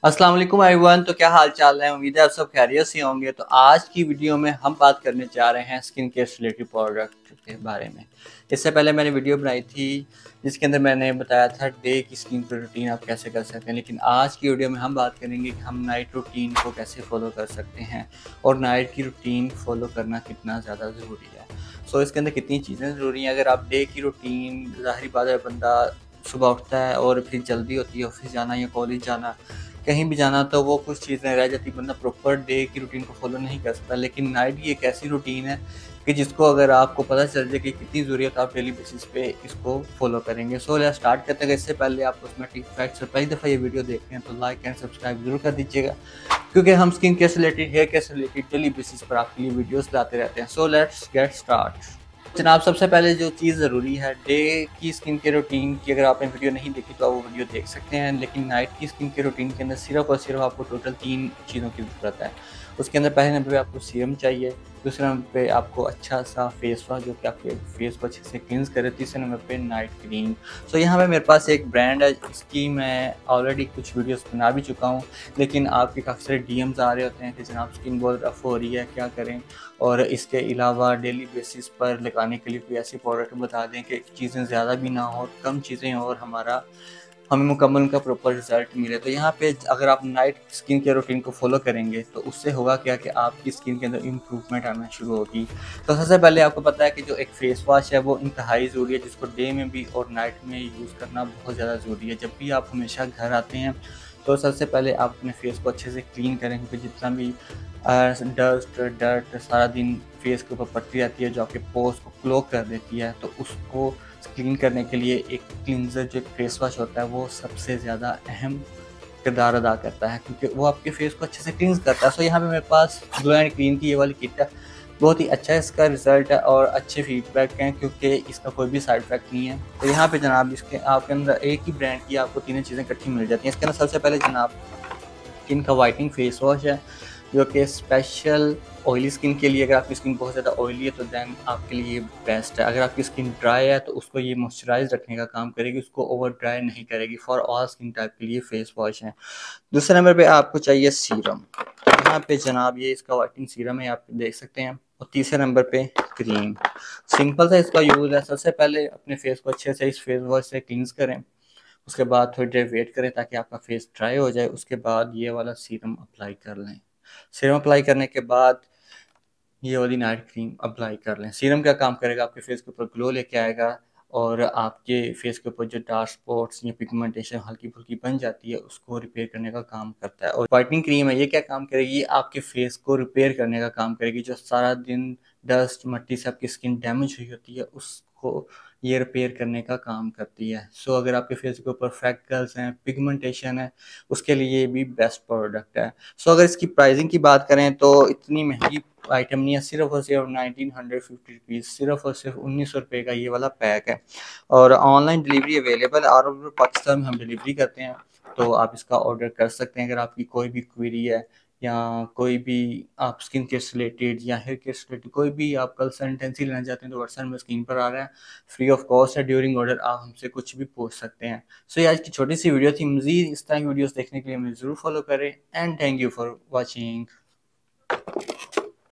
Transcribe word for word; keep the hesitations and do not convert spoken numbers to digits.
अस्सलाम वालेकुम एवरीवन। तो क्या हाल चाल है? उम्मीद है आप सब खैरियत से होंगे। तो आज की वीडियो में हम बात करने जा रहे हैं स्किन केयर से रिलेटेड प्रोडक्ट के बारे में। इससे पहले मैंने वीडियो बनाई थी जिसके अंदर मैंने बताया था डे की स्किन केयर रूटीन आप कैसे कर सकते हैं, लेकिन आज की वीडियो में हम बात करेंगे कि हम नाइट रूटीन को कैसे फॉलो कर सकते हैं और नाइट की रूटीन फॉलो करना कितना ज़्यादा ज़रूरी है। सो इसके अंदर कितनी चीज़ें ज़रूरी हैं। अगर आप डे की रूटीन, ज़ाहिर बात है बंदा सुबह उठता है और फिर जल्दी होती है ऑफिस जाना या कॉलेज जाना, कहीं भी जाना, तो वो कुछ चीज़ें रह जाती, बंदा प्रॉपर डे की रूटीन को फॉलो नहीं कर सकता। लेकिन नाइट की एक ऐसी रूटीन है कि जिसको अगर आपको पता चल जाए कि कितनी ज़रूरत आप डेली बेसिस पे इसको फॉलो करेंगे। सो लेट्स स्टार्ट करते हैं। इससे पहले आप उसमें टिक फैक्ट्स और पहली दफ़ा ये वीडियो देखते हैं तो लाइक एंड सब्सक्राइब जरूर कर दीजिएगा, क्योंकि हम स्किन केयर से रिलेटेड, हेयर केयर से रिलेटेड डेली बेसिस पर आपके लिए वीडियोस लाते रहते हैं। So let's get start. जनाब, सबसे पहले जो चीज़ ज़रूरी है डे की स्किन केयर रूटीन की, अगर आपने वीडियो नहीं देखी तो आप वो वीडियो देख सकते हैं। लेकिन नाइट की स्किन केयर रूटीन के अंदर सिर्फ और सिर्फ आपको टोटल तीन चीज़ों की ज़रूरत है। उसके अंदर पहले नंबर पे आपको सीरम चाहिए, दूसरे नंबर पे आपको अच्छा सा फेस वॉश जो कि आपके फेस को अच्छे से क्लींस करे, तीसरे नंबर पे नाइट क्रीम। सो यहाँ पे मेरे पास एक ब्रांड है, इसकी मैं ऑलरेडी कुछ वीडियोस बना भी चुका हूँ, लेकिन आपके काफ़ी सारे डी एम्स आ रहे होते हैं कि जनाब स्किन बहुत रफ हो रही है, क्या करें। और इसके अलावा डेली बेसिस पर लगाने के लिए कोई ऐसी प्रोडक्ट बता दें कि चीज़ें ज़्यादा भी ना हो, कम चीज़ें हो और हमारा हमें मुकम्मल उनका प्रॉपर रिजल्ट मिले। तो यहाँ पे अगर आप नाइट स्किन केयर रूटीन को फॉलो करेंगे तो उससे होगा क्या कि आपकी स्किन के अंदर इम्प्रूवमेंट आना शुरू होगी। तो सबसे पहले आपको पता है कि जो एक फेस वॉश है वो इंतहाई ज़रूरी है, जिसको डे में भी और नाइट में यूज़ करना बहुत ज़्यादा ज़रूरी है। जब भी आप हमेशा घर आते हैं तो सबसे पहले आप अपने फेस को अच्छे से क्लीन करें, क्योंकि जितना भी डस्ट डर्ट सारा दिन फेस के ऊपर पड़ती रहती है जो आपके पोर्स को क्लोग कर देती है, तो उसको क्लीन करने के लिए एक क्लींजर जो एक फेस वॉश होता है वो सबसे ज़्यादा अहम किरदार अदा करता है, क्योंकि वो आपके फेस को अच्छे से क्लींस करता है। सो यहाँ पे मेरे पास ग्लो एंड क्लीन की ये वाली किट है, बहुत ही अच्छा इसका रिज़ल्ट है और अच्छे फीडबैक हैं, क्योंकि इसका कोई भी साइड इफेक्ट नहीं है। तो यहाँ पे जनाब इसके आपके अंदर एक ही ब्रांड की आपको तीनों चीज़ें इकट्ठी मिल जाती हैं। इसके अंदर सबसे पहले जनाब स्किन का वाइटनिंग फेस वॉश है, जो कि स्पेशल ऑयली स्किन के लिए, अगर आपकी स्किन बहुत ज़्यादा ऑयली है तो दैन आपके लिए बेस्ट है। अगर आपकी स्किन ड्राई है तो उसको ये मॉइस्चराइज रखने का काम करेगी, उसको ओवर ड्राई नहीं करेगी। फॉर ऑल स्किन टाइप के लिए फेस वॉश है। दूसरे नंबर पे आपको चाहिए सीरम, तो यहाँ पे जनाब ये इसका वाइटनिंग सीरम है, आप देख सकते हैं। और तीसरे नंबर पे क्रीम, सिंपल सा इसका यूज़ है। सबसे पहले अपने फेस को अच्छे से इस फेस वॉश से क्लींस करें, उसके बाद थोड़ी देर वेट करें ताकि आपका फेस ड्राई हो जाए, उसके बाद ये वाला सीरम अप्लाई कर लें। सीरम अप्लाई करने के बाद ये वाली नाइट क्रीम अप्लाई कर लें। सीरम क्या काम करेगा, आपके फेस के ऊपर ग्लो लेके आएगा और आपके फेस के ऊपर जो डार्क स्पॉट्स या पिगमेंटेशन हल्की फुल्की बन जाती है उसको रिपेयर करने का काम करता है। और वाइटनिंग क्रीम है, ये क्या काम करेगी, आपके फेस को रिपेयर करने का काम करेगी। जो सारा दिन डस्ट मट्टी से आपकी स्किन डैमेज हुई होती है उसको ये रिपेयर करने का काम करती है। सो so, अगर आपके फेस के ऊपर फ्रैकल्स हैं, पिगमेंटेशन है, उसके लिए ये भी बेस्ट प्रोडक्ट है। सो so, अगर इसकी प्राइसिंग की बात करें तो इतनी महंगी आइटम नहीं है, सिर्फ और सिर्फ नाइनटीन हंड्रेड फिफ्टी रुपीज़, सिर्फ और सिर्फ उन्नीस सौ रुपये का ये वाला पैक है। और ऑनलाइन डिलीवरी अवेलेबल है, ऑल ओवर पाकिस्तान में हम डिलीवरी करते हैं, तो आप इसका ऑर्डर कर सकते हैं। अगर आपकी कोई भी क्वेरी है या कोई भी आप स्किन केयर से रिलेटेड या हेयर केयर से रिलेटेड कोई भी आप कंसल्टेंसी लेना चाहते हैं तो व्हाट्सएप में स्क्रीन पर आ रहा है, फ्री ऑफ कॉस्ट है। ड्यूरिंग ऑर्डर आप हमसे कुछ भी पूछ सकते हैं। सो ये आज की छोटी सी वीडियो थी। मज़ीद इस तरह की वीडियोस देखने के लिए मुझे ज़रूर फॉलो करें and thank you for watching.